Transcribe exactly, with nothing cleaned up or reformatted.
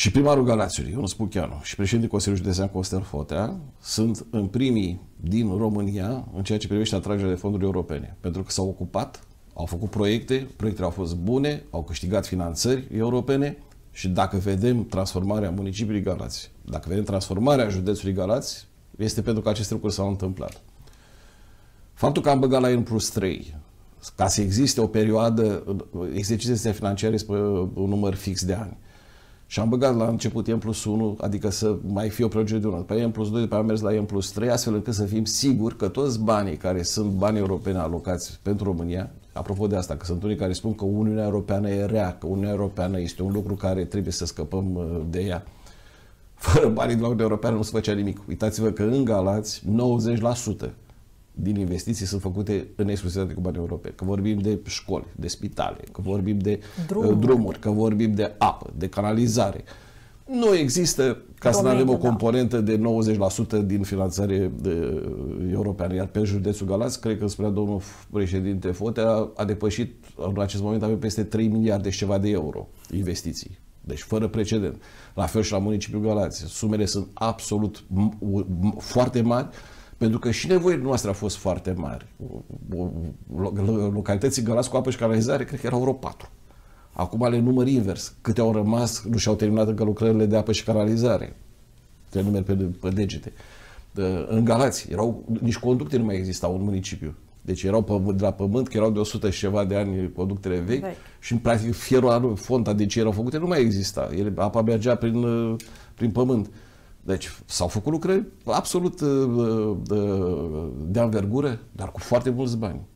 și primarul Galațiului, Ionuț Pucheanu, și președintele Consiliului Județean Costel Fotea sunt în primii din România în ceea ce privește atragerea de fonduri europene. Pentru că s-au ocupat, au făcut proiecte, proiectele au fost bune, au câștigat finanțări europene și dacă vedem transformarea municipiului Galați, dacă vedem transformarea județului Galați, este pentru că aceste lucruri s-au întâmplat. Faptul că am băgat la N plus trei, ca să existe o perioadă, exercițiile financiare pe un număr fix de ani, și am băgat la început N plus unu, adică să mai fie o procedură, după N plus doi, după am mers la N plus trei, astfel încât să fim siguri că toți banii care sunt bani europene alocați pentru România, apropo de asta, că sunt unii care spun că Uniunea Europeană e rea, că Uniunea Europeană este un lucru care trebuie să scăpăm de ea. Fără banii de la Uniunea Europeană nu se făcea nimic. Uitați-vă că în Galați nouăzeci la sută din investiții sunt făcute în exclusivitate cu bani europeni. Că vorbim de școli, de spitale, că vorbim de drumuri, drumuri că vorbim de apă, de canalizare. Nu există, ca să nu avem o componentă de nouăzeci la sută din finanțare de, europeană. Iar pe județul Galați, cred că spunea domnul președinte Fotea, a depășit, în acest moment avem peste trei miliarde și ceva de euro investiții. Deci fără precedent. La fel și la municipiul Galați. Sumele sunt absolut foarte mari, pentru că și nevoile noastre au fost foarte mari. Localității Galați cu apă și canalizare, cred că erau vreo patru. Acum le număr invers. Câte au rămas, nu și-au terminat încă lucrările de apă și canalizare. Le numeri pe, pe degete. În Galați, erau, nici conducte nu mai existau în municipiu. Deci erau pe, de la pământ, că erau de o sută și ceva de ani conductele vechi, vechi. Și practic fierul, fonta de ce erau făcute nu mai exista. Ele, apa mergea prin, prin pământ. Deci s-au făcut lucrări absolut de anvergură, dar cu foarte mulți bani.